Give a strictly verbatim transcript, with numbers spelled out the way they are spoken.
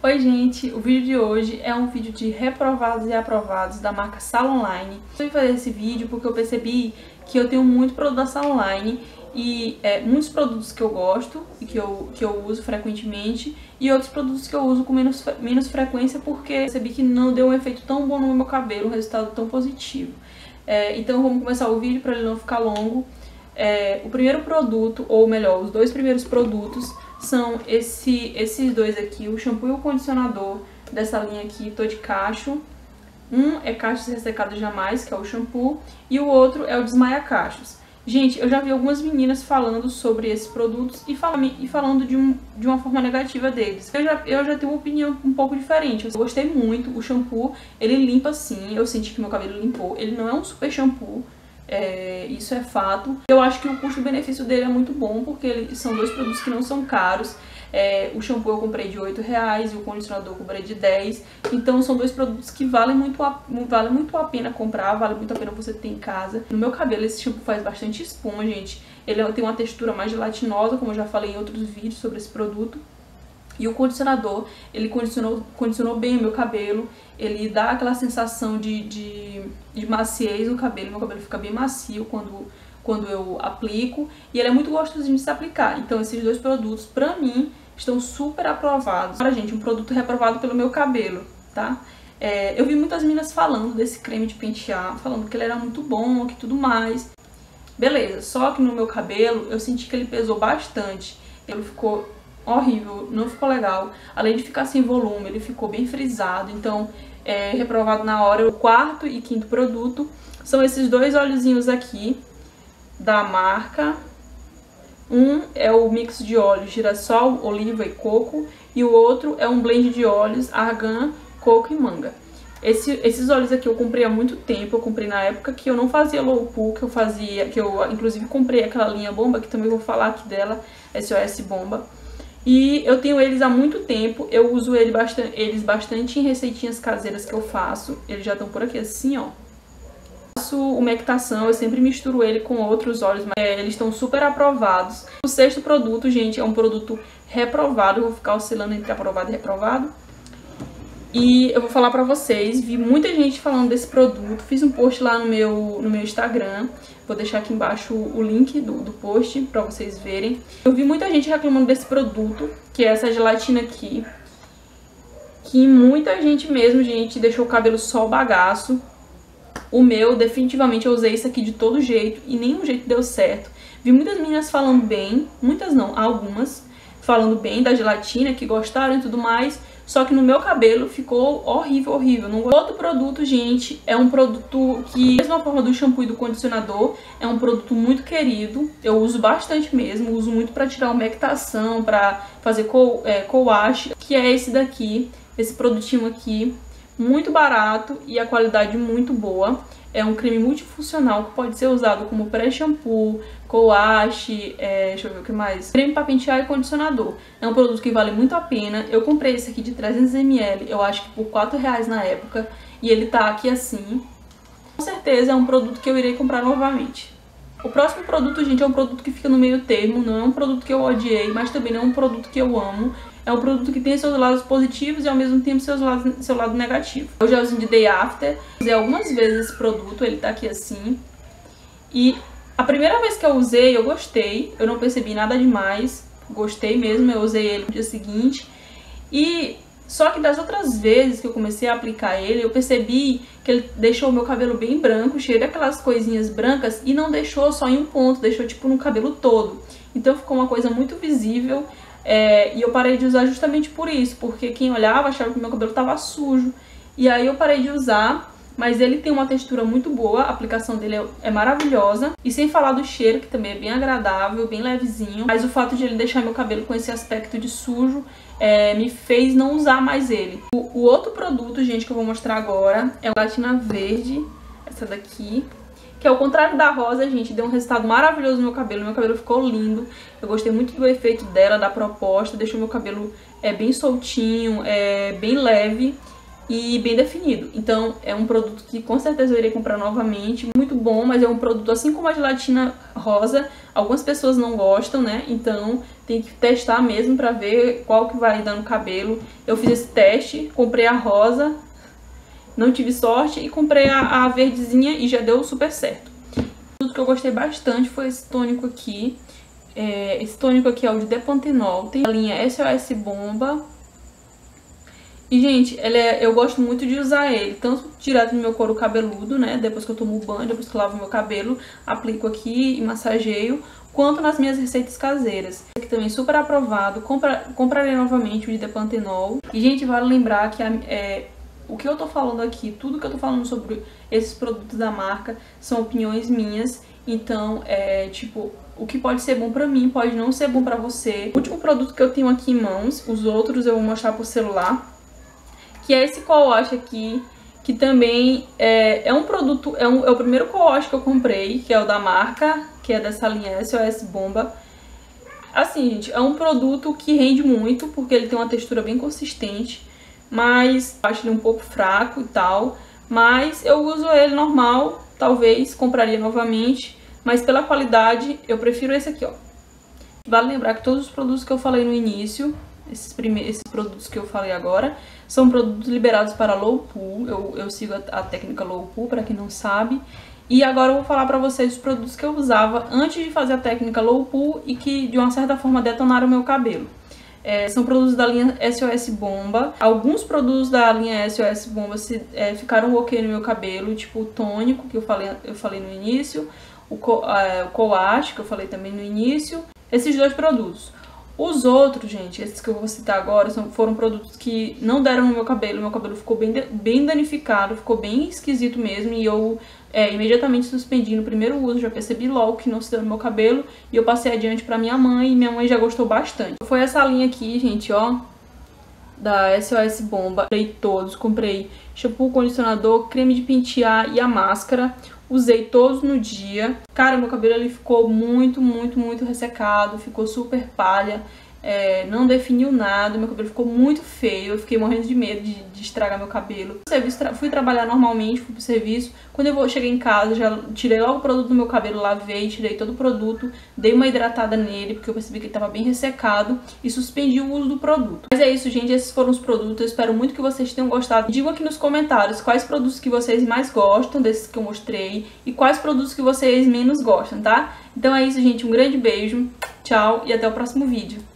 Oi gente, o vídeo de hoje é um vídeo de reprovados e aprovados da marca Salonline. Eu vim fazer esse vídeo porque eu percebi que eu tenho muito produto da Salonline e é, muitos produtos que eu gosto e que eu, que eu uso frequentemente e outros produtos que eu uso com menos, menos frequência porque eu percebi que não deu um efeito tão bom no meu cabelo, um resultado tão positivo. É, então vamos começar o vídeo para ele não ficar longo. É, o primeiro produto, ou melhor, os dois primeiros produtos são esse, esses dois aqui, o shampoo e o condicionador dessa linha aqui, Tô de Cacho. Um é Cachos Ressecados Jamais, que é o shampoo, e o outro é o Desmaia Cachos. Gente, eu já vi algumas meninas falando sobre esses produtos e, fal e falando de, um, de uma forma negativa deles. Eu já, eu já tenho uma opinião um pouco diferente. Eu gostei muito, o shampoo, ele limpa sim, eu senti que meu cabelo limpou. Ele não é um super shampoo. É, isso é fato. Eu acho que o custo-benefício dele é muito bom, porque eles são dois produtos que não são caros. É, o shampoo eu comprei de oito reais e o condicionador eu comprei de dez. Então são dois produtos que valem muito, a, valem muito a pena comprar, vale muito a pena você ter em casa. No meu cabelo esse shampoo faz bastante espuma, gente. Ele tem uma textura mais gelatinosa, como eu já falei em outros vídeos sobre esse produto. E o condicionador, ele condicionou, condicionou bem o meu cabelo, ele dá aquela sensação de, de, de maciez no cabelo, meu cabelo fica bem macio quando, quando eu aplico, e ele é muito gostosinho de se aplicar. Então esses dois produtos, pra mim, estão super aprovados. Agora, gente, um produto reprovado pelo meu cabelo, tá? É, eu vi muitas meninas falando desse creme de pentear, falando que ele era muito bom, que tudo mais. Beleza, só que no meu cabelo eu senti que ele pesou bastante, ele ficou horrível, não ficou legal. Além de ficar sem volume, ele ficou bem frisado, então é reprovado na hora. O quarto e quinto produto são esses dois óleozinhos aqui da marca. Um é o mix de óleos girassol, oliva e coco, e o outro é um blend de óleos argan, coco e manga. Esse, esses óleos aqui eu comprei há muito tempo, eu comprei na época que eu não fazia low pool, que eu fazia, que eu inclusive comprei aquela linha bomba, que também vou falar aqui dela, S O S Bomba. E eu tenho eles há muito tempo, eu uso ele bastante, eles bastante em receitinhas caseiras que eu faço. Eles já estão por aqui assim, ó. Faço umectação, eu sempre misturo ele com outros óleos, mas é, eles estão super aprovados. O sexto produto, gente, é um produto reprovado, eu vou ficar oscilando entre aprovado e reprovado. E eu vou falar pra vocês, vi muita gente falando desse produto, fiz um post lá no meu, no meu Instagram, vou deixar aqui embaixo o link do, do post pra vocês verem. Eu vi muita gente reclamando desse produto, que é essa gelatina aqui, que muita gente mesmo, gente, deixou o cabelo só o bagaço. O meu, definitivamente, eu usei isso aqui de todo jeito e nenhum jeito deu certo. Vi muitas meninas falando bem, muitas não, algumas, falando bem da gelatina, que gostaram e tudo mais. Só que no meu cabelo ficou horrível, horrível. Não... Outro produto, gente, é um produto que, da mesma forma do shampoo e do condicionador, é um produto muito querido. Eu uso bastante mesmo, uso muito pra tirar umectação, pra fazer co é, co-wash, que é esse daqui, esse produtinho aqui. Muito barato e a qualidade muito boa. É um creme multifuncional que pode ser usado como pré-shampoo, co-wash, é, deixa eu ver o que mais, creme para pentear e condicionador. É um produto que vale muito a pena. Eu comprei esse aqui de trezentos mililitros, eu acho que por quatro reais na época, e ele tá aqui assim. Com certeza é um produto que eu irei comprar novamente. O próximo produto, gente, é um produto que fica no meio termo, não é um produto que eu odiei, mas também não é um produto que eu amo. É um produto que tem seus lados positivos e ao mesmo tempo seus lados, seu lado negativo. É o gelzinho de Day After. Usei algumas vezes esse produto, ele tá aqui assim. E a primeira vez que eu usei, eu gostei. Eu não percebi nada demais. Gostei mesmo, eu usei ele no dia seguinte. E só que das outras vezes que eu comecei a aplicar ele, eu percebi que ele deixou o meu cabelo bem branco, cheio daquelas coisinhas brancas. E não deixou só em um ponto, deixou tipo no cabelo todo. Então ficou uma coisa muito visível. É, e eu parei de usar justamente por isso, porque quem olhava achava que meu cabelo estava sujo. E aí eu parei de usar, mas ele tem uma textura muito boa, a aplicação dele é, é maravilhosa. E sem falar do cheiro, que também é bem agradável, bem levezinho. Mas o fato de ele deixar meu cabelo com esse aspecto de sujo é, me fez não usar mais ele. O, o outro produto, gente, que eu vou mostrar agora é a gelatina verde, essa daqui. Que ao contrário da rosa, gente, deu um resultado maravilhoso no meu cabelo. Meu cabelo ficou lindo. Eu gostei muito do efeito dela, da proposta. Deixou meu cabelo é, bem soltinho, é, bem leve. e bem definido. Então é um produto que com certeza eu irei comprar novamente, muito bom, mas é um produto assim como a gelatina rosa, algumas pessoas não gostam, né? Então tem que testar mesmo pra ver qual que vai dar no cabelo. Eu fiz esse teste, comprei a rosa, não tive sorte, e comprei a, a verdezinha e já deu super certo. Tudo que eu gostei bastante foi esse tônico aqui. É, esse tônico aqui é o de Depantenol, tem a linha S O S Bomba. E, gente, ele é, eu gosto muito de usar ele, tanto direto no meu couro cabeludo, né, depois que eu tomo banho, depois que eu lavo meu cabelo, aplico aqui e massageio, quanto nas minhas receitas caseiras. Esse aqui também é super aprovado, compra, comprarei novamente o de Depantenol. E, gente, vale lembrar que a, é, o que eu tô falando aqui, tudo que eu tô falando sobre esses produtos da marca, são opiniões minhas, então, é, tipo... O que pode ser bom pra mim, pode não ser bom pra você. O último produto que eu tenho aqui em mãos, os outros eu vou mostrar por celular, que é esse co-wash aqui, que também é, é um produto, é, um, é o primeiro co-wash que eu comprei, que é o da marca, que é dessa linha S O S Bomba. Assim, gente, é um produto que rende muito, porque ele tem uma textura bem consistente, mas eu acho ele um pouco fraco e tal, mas eu uso ele normal, talvez compraria novamente, mas pela qualidade eu prefiro esse aqui, ó. Vale lembrar que todos os produtos que eu falei no início, esses, primeiros, esses produtos que eu falei agora, são produtos liberados para low pool. Eu, eu sigo a, a técnica low pool, para quem não sabe. E agora eu vou falar pra vocês os produtos que eu usava antes de fazer a técnica low pool e que de uma certa forma detonaram o meu cabelo. É, são produtos da linha S O S Bomba. Alguns produtos da linha S O S Bomba se, é, ficaram ok no meu cabelo, tipo o tônico, que eu falei, eu falei no início, o, co, é, o co-wash, que eu falei também no início. Esses dois produtos. Os outros, gente, esses que eu vou citar agora, são, foram produtos que não deram no meu cabelo. Meu cabelo ficou bem, bem danificado, ficou bem esquisito mesmo. E eu é, imediatamente suspendi no primeiro uso, já percebi logo que não se deu no meu cabelo. E eu passei adiante pra minha mãe e minha mãe já gostou bastante. Foi essa linha aqui, gente, ó, da S O S Bomba. Comprei todos, comprei shampoo, condicionador, creme de pentear e a máscara. Usei todos no dia. Cara, meu cabelo ele ficou muito, muito, muito ressecado. Ficou super palha. É, não definiu nada. Meu cabelo ficou muito feio. Eu fiquei morrendo de medo de, de estragar meu cabelo. Serviço, tra fui trabalhar normalmente, fui pro serviço. Quando eu cheguei em casa, já tirei logo o produto do meu cabelo, lavei, tirei todo o produto. Dei uma hidratada nele, porque eu percebi que ele tava bem ressecado. E suspendi o uso do produto. Mas é isso, gente. Esses foram os produtos. Eu espero muito que vocês tenham gostado. Digam aqui nos comentários quais produtos que vocês mais gostam desses que eu mostrei. E quais produtos que vocês menos gostam, tá? Então é isso, gente. Um grande beijo. Tchau e até o próximo vídeo.